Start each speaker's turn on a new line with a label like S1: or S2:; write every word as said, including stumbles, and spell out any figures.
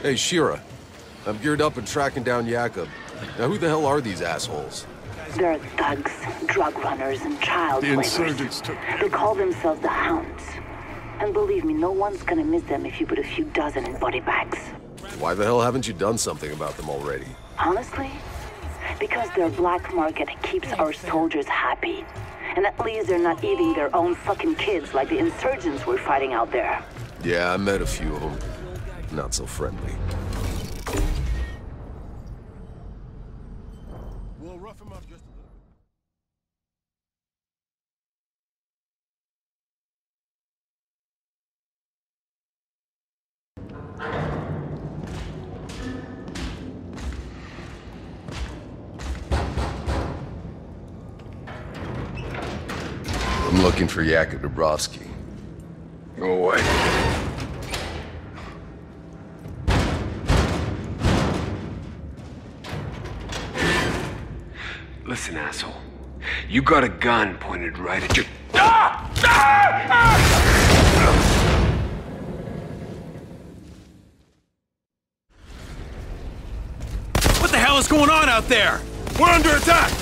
S1: Hey, Shira. I'm geared up and tracking down Jakub. Now, who the hell are these assholes?
S2: They're thugs, drug runners, and child
S3: The
S2: slavers.
S3: insurgents took...
S2: They call themselves the Hounds. And believe me, no one's gonna miss them if you put a few dozen in body bags.
S1: Why the hell haven't you done something about them already?
S2: Honestly? Because their black market keeps our soldiers happy. And at least they're not eating their own fucking kids like the insurgents we're fighting out there.
S1: Yeah, I met a few of them. Not so friendly.
S3: We'll rough him up just a little bit.
S1: I'm looking for Jakub Dabrowski.
S3: Go away.
S4: Listen, asshole. You got a gun pointed right at you. Ah! Ah! Ah!
S5: What the hell is going on out there?
S3: We're under attack!